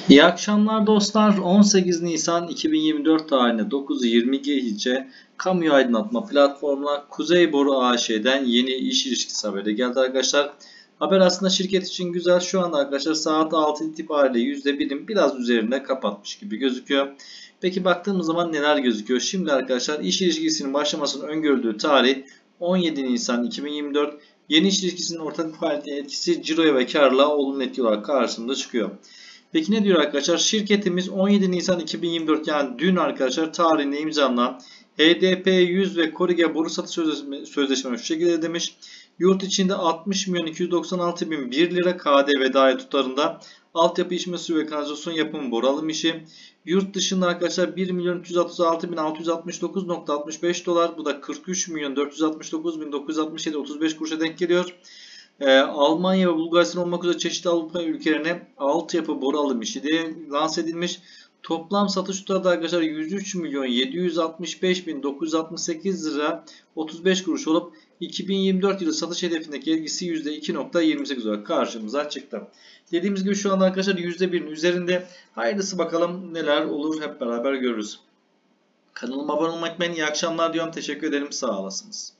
İyi akşamlar dostlar. 18 Nisan 2024 tarihinde 9:20 GHz kamu aydınlatma platformuna Kuzey Boru AŞ'den yeni iş ilişkisi haberi geldi arkadaşlar. Haber aslında şirket için güzel. Şu anda arkadaşlar saat 6 itibariyle %1'in biraz üzerinde kapatmış gibi gözüküyor. Peki baktığımız zaman neler gözüküyor? Şimdi arkadaşlar iş ilişkisinin başlamasının öngörüldüğü tarih 17 Nisan 2024. Yeni iş ilişkisinin ortak faaliyetine etkisi ciroya ve karla olumlu etki olarak karşımıza çıkıyor. Peki ne diyor arkadaşlar? Şirketimiz 17 Nisan 2024 yani dün arkadaşlar tarihinde imzalanan HDP 100 ve Korige boru satış sözleşmeleri şu şekilde demiş. Yurt içinde 60.296.001 lira KDV dahil tutarında altyapı içme suyu ve kanalizasyon yapımı boru alım işi. Yurt dışında arkadaşlar 1.336.669.65 dolar. Bu da 43.469.967.35 kuruşa denk geliyor. Almanya ve Bulgaristan olmak üzere çeşitli Avrupa ülkelerine altyapı boru alım işi de lanse edilmiş. Toplam satış tutarı da arkadaşlar 103.765.968 lira 35 kuruş olup 2024 yılı satış hedefindeki etkisi %2.28 olarak karşımıza çıktı. Dediğimiz gibi şu anda arkadaşlar %1'in üzerinde. Hayırlısı bakalım neler olur hep beraber görürüz. Kanalıma abone olmayı unutmayın. İyi akşamlar diyorum. Teşekkür ederim. Sağ olasınız.